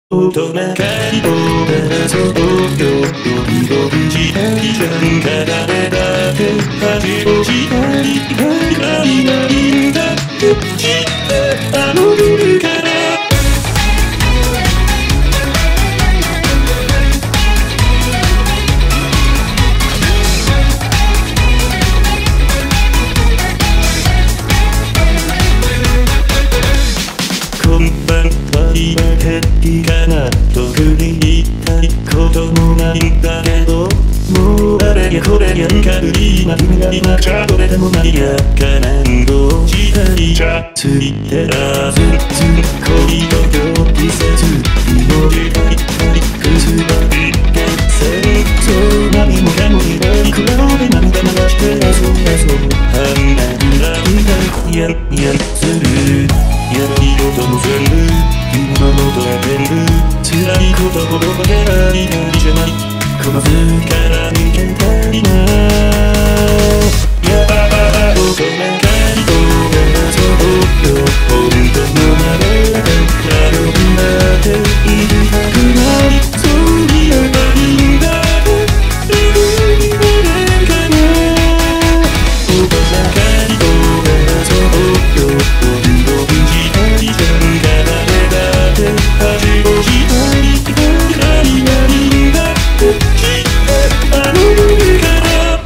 乙女解剖で遊ぼうよ。ドキドキしたいじゃんか誰だって恥をしたい。何がいいんだって知ってあの夜から。今敵かな特に言いたいこともないんだけど、もうあれやこれやんかぶりな夢が今じゃどれでもないやかなんどしたいじゃついてらずず恋と料理せず命がいっぱいくすばりけせんそう何もかもにはいくらで涙流して遊ぶあんなぐらいがやんやんするやりことも全部今のことは全部辛いことほどバカなりないじゃないこの図から逃げたいなやばば乙女解剖で遊ぼうよ本当のままだから呼びなって言いたくないそう言えばいいんだって言う誰かな乙女解剖で遊ぼうよドキドキしたいじゃんか誰だって恥をしたい何がいいんだって知ってあの夜から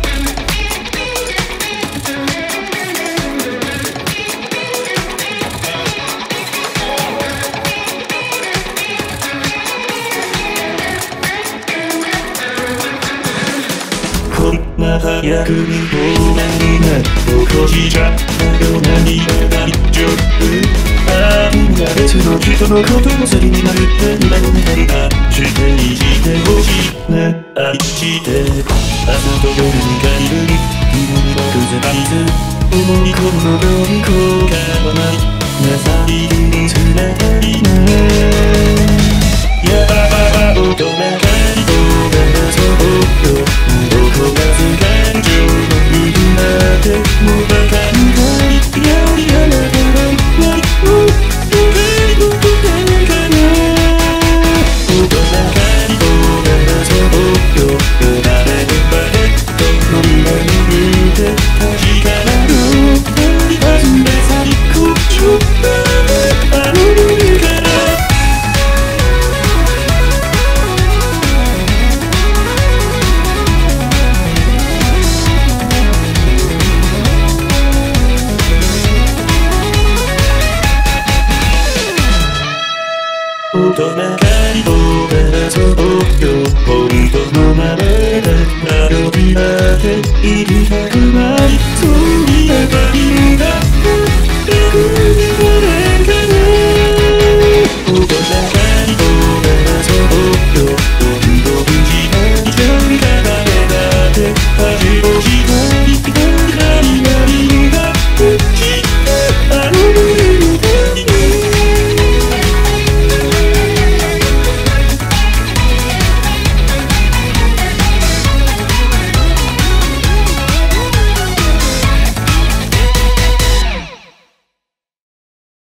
こんな早くにごめんね起こしちゃったよ何が大丈夫あんな別の人のことも好きになるって今のねあしていじってほしいね愛して朝と夜に帰る君には崩さず思い込むのどに効果はないなさい冷たいねやばばば乙女解剖で遊ぼうよどこが感情の部分だってもうバカみたいやりやがてないもうどれどこでかな乙女解剖で遊ぼうよよだれでバケットの裏に見て確かなの何外れ最高潮だあの夜から乙女解剖で遊ぼうよ本当のままだから呼びだって言いたくないそう言えばいい